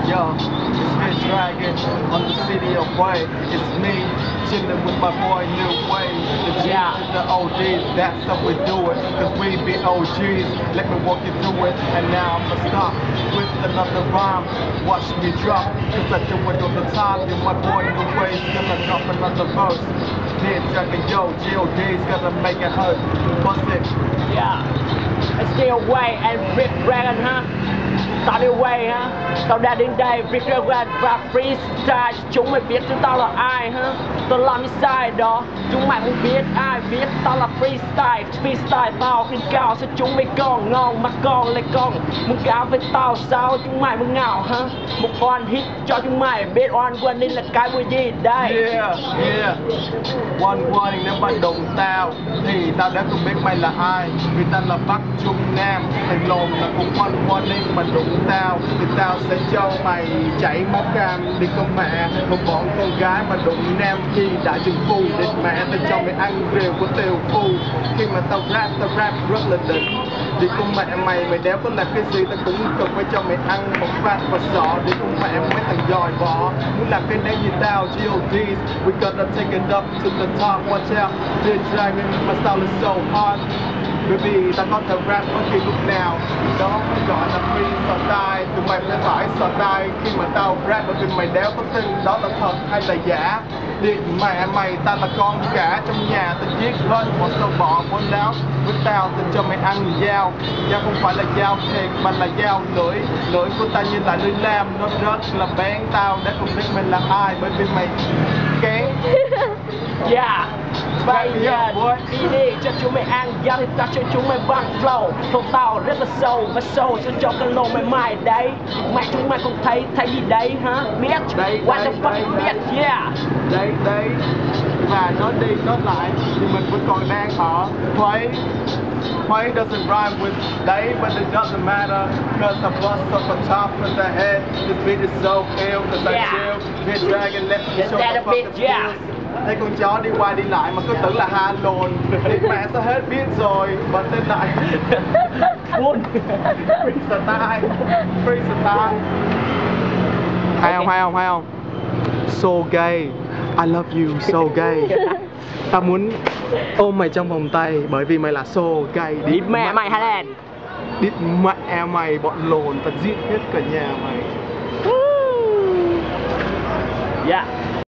Yo, it's me Dragon on the city of way. It's me chilling with my boy New Way. The G's and the ODs, that's how we do it. Cause we be OGs, let me walk you through it. And now I'ma stop with another rhyme. Watch me drop, cause I do it all the time. You're my boy New Way's gonna drop another verse. Me Dragon, yo, G.O.D's gonna make it hurt. Bust it. Yeah, it's still way and Rick Dragon, huh? Tao đi quay ha, tao đã đến đây Rick Dragon và freestyle. Chúng mày biết chúng tao là ai ha? Tao làm như sai đó, chúng mày không biết ai biết tao là freestyle. Freestyle taoขึ้นcao sao chúng mày còn ngon mà còn lại còn muốn cáo với tao sao chúng mày muốn ngạo ha? Một con hit cho chúng mày biết oan quân đây là cái vui gì đây? Yeah. One nếu mà đụng tao thì tao đã không biết mày là ai. Vì tao là Bắc Trung Nam, thầy lồn là cũng one nếu mà đụng tao thì tao sẽ cho mày chảy máu cam đi con mẹ. Một bọn con gái mà đụng nam khi đã chừng phu để mẹ tao cho mày ăn rìu của tiêu phu. Khi mà tao rap rất là đỉnh. Vì con mẹ mày đéo có làm cái gì tao cũng cần phải cho mày ăn một phát và sọ. Để con mẹ mấy thằng dòi bỏ muốn làm cái đấy như tao. G.O.D's, we gotta take it up to the top. Watch out, this dragon, my style is so hard. Baby, ta có thể rap bất kỳ lúc nào. Đó mới gọi là freestyle. Tụi mày sẽ phải sợ tai khi mà tao rap, bởi vì mày đéo có tin đó là thật hay là giả. Đi mẹ mày, ta là con cả trong nhà. Tao giết hết một sâu bọ bốn láo. Với tao, tao cho mày ăn dao. Dao không phải là dao thiệt mà là dao lưỡi. Lưỡi của tao như là lưỡi lam, nó rất là bén. Tao đã không biết mày là ai, bởi vì mày kén. Yeah. Bây giờ đi đi cho chúng mày ăn dao thì tao cho chúng mày bằng flow. Flow tao rất là sâu và sâu sẽ cho cái lô mày mày đấy. Mày chúng mày không thấy gì đấy hả? Biết? What the fuck biết? Yeah. Đấy. Và nói đi nói lại thì mình vẫn còn đang ở Huế. Huế doesn't rhyme with đấy, but it doesn't matter. Cause I bust up on top of the head. This beat is so ill cause I chill. This dragon let me show the fucking skills. Thấy con chó đi qua đi lại mà cứ tưởng là ha lồn thì mẹ sẽ hết biết rồi. Bật tên lại Freestyle. Hay không? So gay, I love you, so gay. Tao muốn ôm mày trong vòng tay bởi vì mày là so gay. Đi mẹ mày Highland. Đi mẹ mày, bọn lồn tao giết hết cả nhà mày. Yeah.